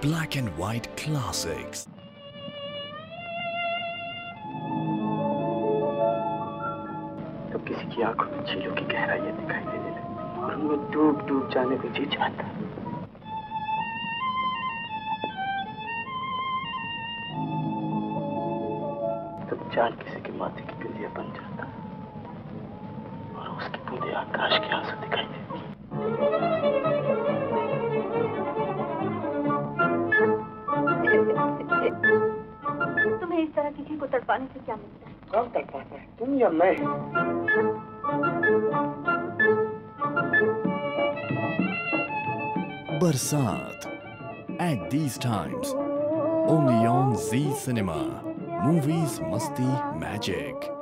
black and white classics. तब किसी की आंखों में झीलों की गहराइयां दिखाई देने लगती और मैं डूब डूब जाने को जी चाहता। तब चांद किसी के माथे की बिंदिया बन जाता और उसकी बूंदे आकाश के आंसू दिखाई देती। तुम्हें इस तरह किसी को तड़पाने से क्या मिलता है? कौन तड़पाता है, तुम या मैं? Barsat. At these times, only on Zee Cinema. Movies Masti Magic.